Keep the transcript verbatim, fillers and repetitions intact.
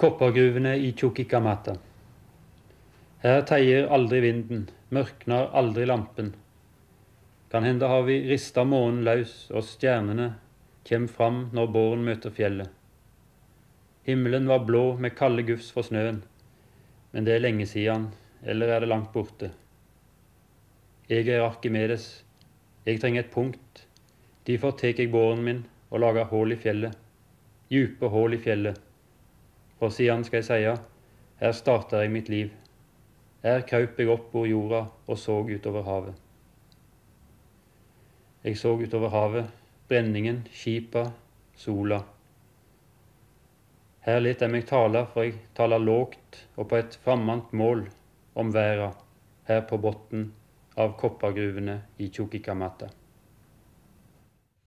Koppergruvene i Chuquicamata. Her teier aldri vinden, mørknar aldri lampen. Kan hende har vi ristet månen løs, og stjernene kjem fram når båren møter fjellet. Himmelen var blå med kalde gufs for snøen, men det er lenge siden, eller er det langt borte. Jeg er Arkimedes, jeg trenger et punkt, derfor tek jeg båren min og lager hål i fjellet, djupe hål i fjellet. For siden skal jeg seie, her starter jeg mitt liv. Her kraup jeg opp ur jorda og så utover havet. Jeg så utover havet, brenningen, skipa, sola. Her let jeg meg tale, for jeg taler lågt og på et frammant mål om verda, her på botten av koppergruvene i Chuquicamata.